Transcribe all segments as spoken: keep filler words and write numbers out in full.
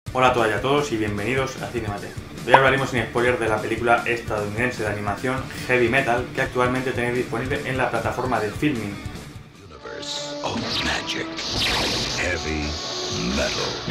Hola a todas y a todos y bienvenidos a Cinemate. Hoy hablaremos sin spoiler de la película estadounidense de animación Heavy Metal, que actualmente tenéis disponible en la plataforma de Filmin. Universe of magic. Heavy metal.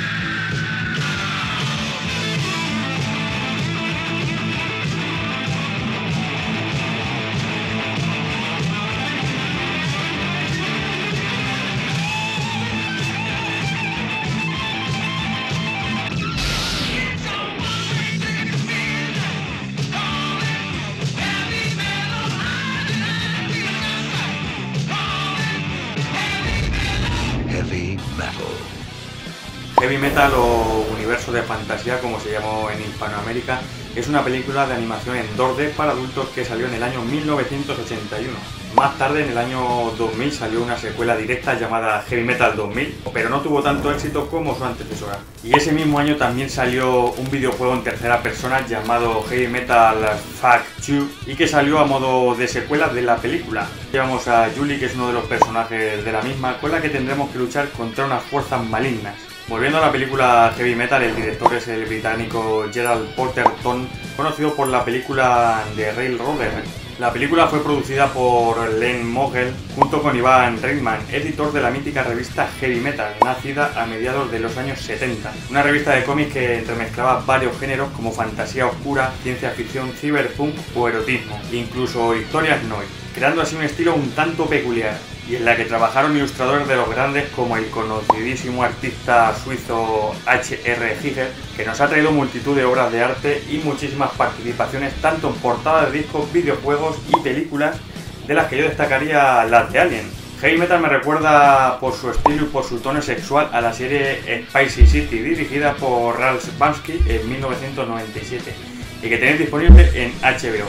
Heavy metal. Heavy Metal o Universo de Fantasía, como se llamó en Hispanoamérica, es una película de animación en dos D para adultos que salió en el año mil novecientos ochenta y uno. Más tarde, en el año dos mil, salió una secuela directa llamada Heavy Metal dos mil, pero no tuvo tanto éxito como su antecesora. Y ese mismo año también salió un videojuego en tercera persona llamado Heavy Metal Fuck two y que salió a modo de secuela de la película. Llevamos a Julie, que es uno de los personajes de la misma, con la que tendremos que luchar contra unas fuerzas malignas. Volviendo a la película Heavy Metal, el director es el británico Gerald Porterton, conocido por la película The Railroader. La película fue producida por Len Mogel junto con Ivan Reitman, editor de la mítica revista Heavy Metal, nacida a mediados de los años setenta. Una revista de cómics que entremezclaba varios géneros como fantasía oscura, ciencia ficción, cyberpunk o erotismo, incluso historias noir, creando así un estilo un tanto peculiar, y en la que trabajaron ilustradores de los grandes como el conocidísimo artista suizo H R Giger, que nos ha traído multitud de obras de arte y muchísimas participaciones tanto en portadas de discos, videojuegos y películas, de las que yo destacaría las de Alien. Heavy Metal me recuerda por su estilo y por su tono sexual a la serie Spicy City, dirigida por Ralph Bakshi en mil novecientos noventa y siete, y que tenéis disponible en H B O.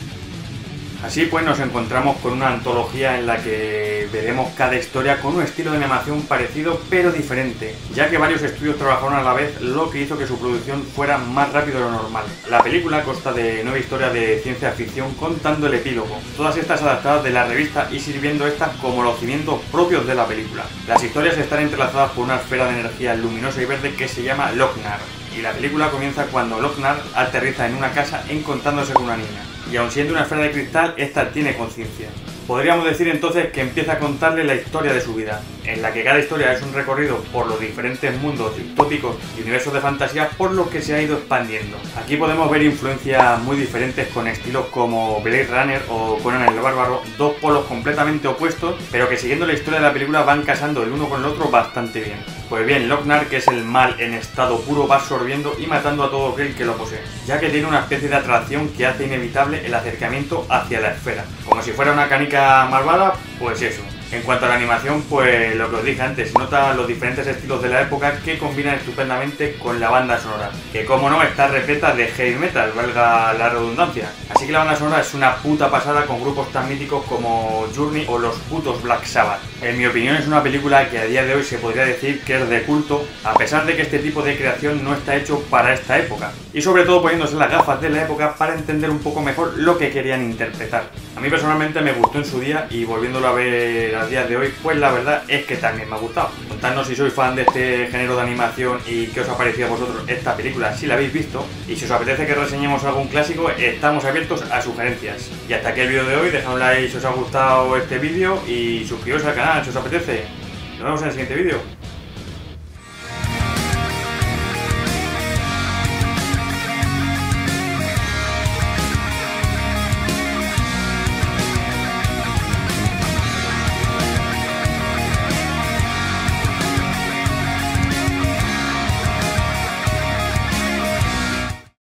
Así pues nos encontramos con una antología en la que veremos cada historia con un estilo de animación parecido pero diferente, ya que varios estudios trabajaron a la vez, lo que hizo que su producción fuera más rápido de lo normal. La película consta de nueve historias de ciencia ficción contando el epílogo, todas estas adaptadas de la revista y sirviendo estas como los cimientos propios de la película. Las historias están entrelazadas por una esfera de energía luminosa y verde que se llama Lochnar, y la película comienza cuando Lochnar aterriza en una casa encontrándose con una niña. Y aun siendo una esfera de cristal, esta tiene conciencia. Podríamos decir entonces que empieza a contarle la historia de su vida, en la que cada historia es un recorrido por los diferentes mundos distópicos y universos de fantasía por los que se ha ido expandiendo. Aquí podemos ver influencias muy diferentes con estilos como Blade Runner o Conan el Bárbaro, dos polos completamente opuestos, pero que siguiendo la historia de la película van casando el uno con el otro bastante bien. Pues bien, Lochnar, que es el mal en estado puro, va absorbiendo y matando a todo aquel que lo posee, ya que tiene una especie de atracción que hace inevitable el acercamiento hacia la esfera. Como si fuera una canica malvada, pues eso. En cuanto a la animación, pues lo que os dije antes, se nota los diferentes estilos de la época que combinan estupendamente con la banda sonora, que como no está repleta de heavy metal, valga la redundancia. Así que la banda sonora es una puta pasada con grupos tan míticos como Journey o los putos Black Sabbath. En mi opinión es una película que a día de hoy se podría decir que es de culto, a pesar de que este tipo de creación no está hecho para esta época, y sobre todo poniéndose las gafas de la época para entender un poco mejor lo que querían interpretar. A mí personalmente me gustó en su día y volviéndolo a ver a día de hoy, pues la verdad es que también me ha gustado. Contadnos si sois fan de este género de animación y qué os ha parecido a vosotros esta película, si la habéis visto, y si os apetece que reseñemos algún clásico, estamos abiertos a sugerencias. Y hasta aquí el vídeo de hoy, dejad un like si os ha gustado este vídeo y suscribiros al canal si os apetece. Nos vemos en el siguiente vídeo.